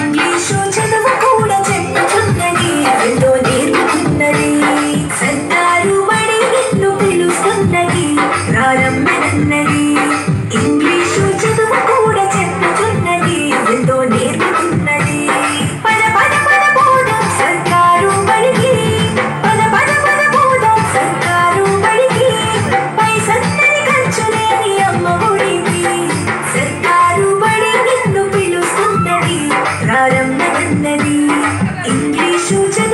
English చదువు కూడా చెప్పుచున్నది ఎంతో నేర్పుతున్నది సర్కారు బడి నిన్ను పిలుస్తున్నది ప్రారంభమన్నది ఇంగ్లీషు చదువు కూడా చెప్పుచున్నది ఎంతో నేర్పుతున్నది పద పద పద పోదాం సర్కారు బడికి పద పద పద పోదాం సర్కారు బడికి పై సన్నని కంచులేని అమ్మ ఒడికి సర్కారు బడి నిన్ను పిలుస్తున్నది ప్రారంభమన్నది ఇంగ్లీషు